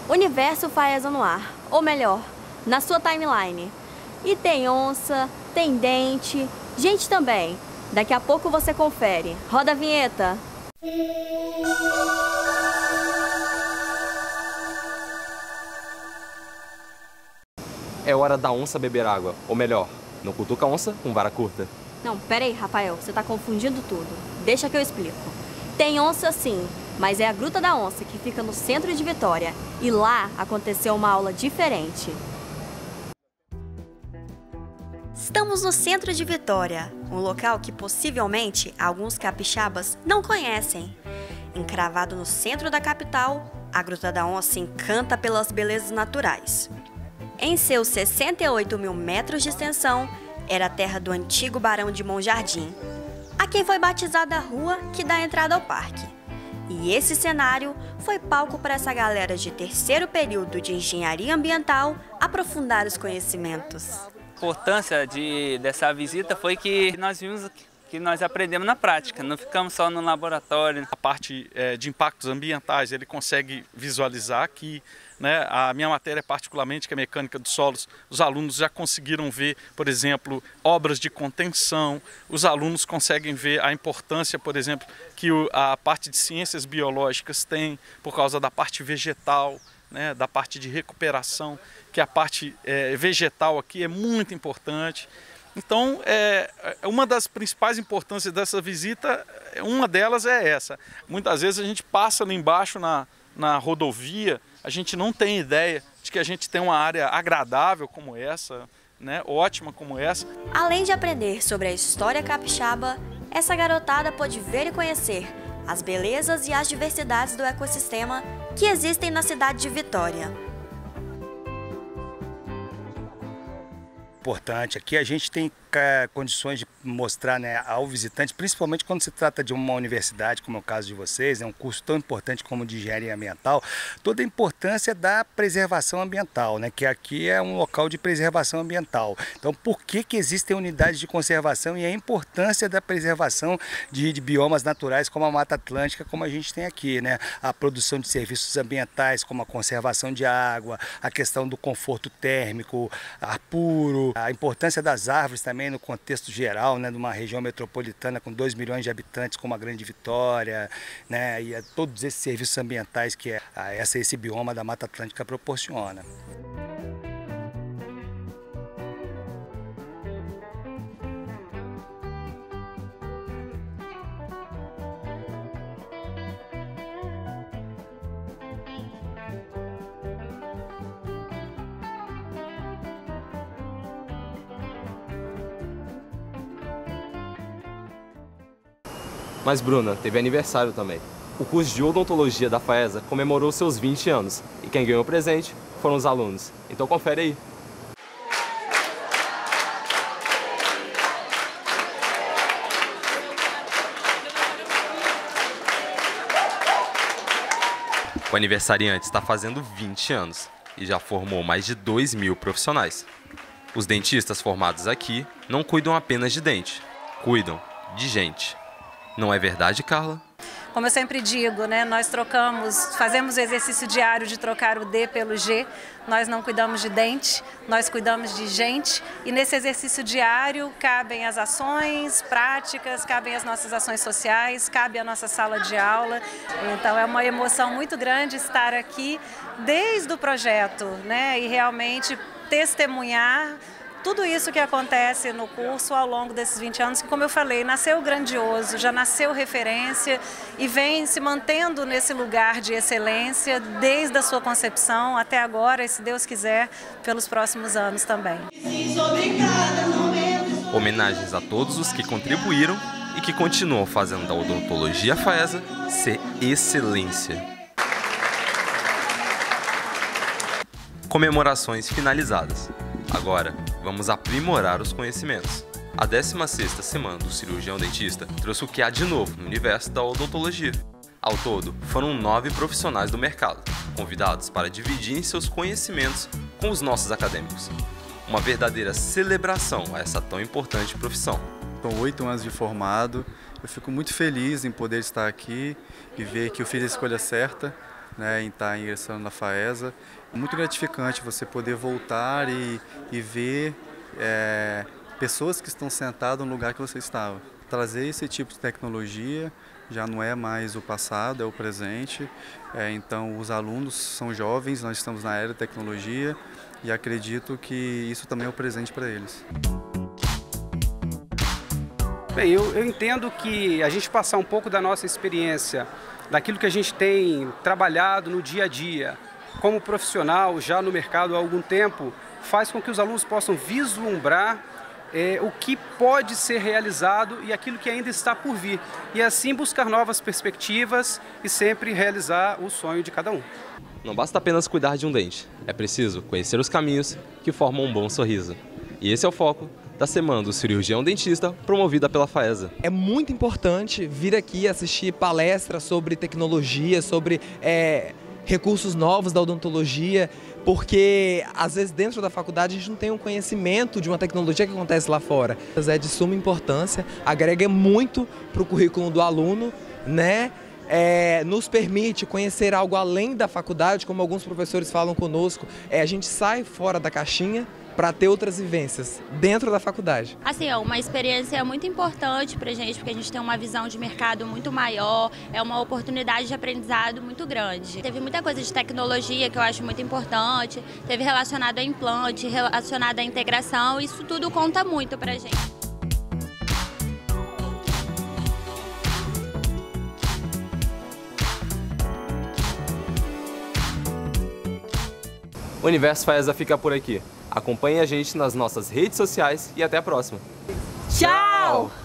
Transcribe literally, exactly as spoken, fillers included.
Universo Faesa no ar, ou melhor, na sua timeline. E tem onça, tem dente, gente também. Daqui a pouco você confere. Roda a vinheta. É hora da onça beber água, ou melhor, não cutuca a onça com vara curta. Não, pera aí, Rafael, você tá confundindo tudo. Deixa que eu explico. Tem onça sim, mas é a Gruta da Onça, que fica no centro de Vitória. E lá aconteceu uma aula diferente. Estamos no centro de Vitória, um local que possivelmente alguns capixabas não conhecem. Encravado no centro da capital, a Gruta da Onça encanta pelas belezas naturais. Em seus sessenta e oito mil metros de extensão, era a terra do antigo Barão de Monjardim, a quem foi batizada a rua que dá entrada ao parque. E esse cenário foi palco para essa galera de terceiro período de engenharia ambiental aprofundar os conhecimentos. A importância de, dessa visita foi que nós vimos que nós aprendemos na prática, não ficamos só no laboratório. A parte é, de impactos ambientais, ele consegue visualizar aqui, né? A minha matéria, particularmente, que é mecânica dos solos, os alunos já conseguiram ver, por exemplo, obras de contenção, os alunos conseguem ver a importância, por exemplo, que o, a parte de ciências biológicas tem por causa da parte vegetal, né? Da parte de recuperação, que a parte é, vegetal aqui é muito importante. Então, é, uma das principais importâncias dessa visita, uma delas é essa. Muitas vezes a gente passa ali embaixo na, na rodovia, a gente não tem ideia de que a gente tem uma área agradável como essa, né, ótima como essa. Além de aprender sobre a história capixaba, essa garotada pôde ver e conhecer as belezas e as diversidades do ecossistema que existem na cidade de Vitória. Importante. Aqui a gente tem é, condições de mostrar, né, ao visitante, principalmente quando se trata de uma universidade, como é o caso de vocês, é um curso tão importante como o de engenharia ambiental, toda a importância da preservação ambiental, né, que aqui é um local de preservação ambiental. Então, por que que existem unidades de conservação e a importância da preservação de, de biomas naturais como a Mata Atlântica, como a gente tem aqui, né, a produção de serviços ambientais, como a conservação de água, a questão do conforto térmico, ar puro, a importância das árvores também no contexto geral, né, de uma região metropolitana com dois milhões de habitantes, como a Grande Vitória, né, e a todos esses serviços ambientais que a, essa, esse bioma da Mata Atlântica proporciona. Mas Bruna, teve aniversário também. O curso de odontologia da Faesa comemorou seus vinte anos e quem ganhou o presente foram os alunos. Então confere aí. O aniversariante está fazendo vinte anos e já formou mais de dois mil profissionais. Os dentistas formados aqui não cuidam apenas de dente, cuidam de gente. Não é verdade, Carla? Como eu sempre digo, né, nós trocamos, fazemos o exercício diário de trocar o D pelo G, nós não cuidamos de dente, nós cuidamos de gente e nesse exercício diário cabem as ações práticas, cabem as nossas ações sociais, cabe a nossa sala de aula, então é uma emoção muito grande estar aqui desde o projeto, né, e realmente testemunhar tudo isso que acontece no curso ao longo desses vinte anos, que, como eu falei, nasceu grandioso, já nasceu referência e vem se mantendo nesse lugar de excelência desde a sua concepção até agora e, se Deus quiser, pelos próximos anos também. Homenagens a todos os que contribuíram e que continuam fazendo da odontologia Faesa ser excelência. Comemorações finalizadas. Agora, vamos aprimorar os conhecimentos. A décima sexta Semana do Cirurgião Dentista trouxe o que há de novo no universo da odontologia. Ao todo, foram nove profissionais do mercado, convidados para dividirem seus conhecimentos com os nossos acadêmicos. Uma verdadeira celebração a essa tão importante profissão. São oito anos de formado, eu fico muito feliz em poder estar aqui e ver que eu fiz a escolha certa, né, em estar ingressando na FAESA. É muito gratificante você poder voltar e, e ver é, pessoas que estão sentadas no lugar que você estava. Trazer esse tipo de tecnologia já não é mais o passado, é o presente. É, então, os alunos são jovens, nós estamos na era da tecnologia e acredito que isso também é o presente para eles. Bem, eu, eu entendo que a gente passar um pouco da nossa experiência, daquilo que a gente tem trabalhado no dia a dia, como profissional já no mercado há algum tempo, faz com que os alunos possam vislumbrar é, o que pode ser realizado e aquilo que ainda está por vir. E assim buscar novas perspectivas e sempre realizar o sonho de cada um. Não basta apenas cuidar de um dente, é preciso conhecer os caminhos que formam um bom sorriso. E esse é o foco da Semana do Cirurgião Dentista, promovida pela FAESA. É muito importante vir aqui assistir palestras sobre tecnologia, sobre é, recursos novos da odontologia, porque às vezes dentro da faculdade a gente não tem um conhecimento de uma tecnologia que acontece lá fora. É de suma importância, agrega muito para o currículo do aluno, né? É, nos permite conhecer algo além da faculdade, como alguns professores falam conosco, é, a gente sai fora da caixinha para ter outras vivências dentro da faculdade. Assim, é uma experiência muito importante para a gente, porque a gente tem uma visão de mercado muito maior, é uma oportunidade de aprendizado muito grande. Teve muita coisa de tecnologia que eu acho muito importante, teve relacionado a implante, relacionado à integração, isso tudo conta muito para a gente. O Universo FAESA fica por aqui. Acompanhe a gente nas nossas redes sociais e até a próxima. Tchau!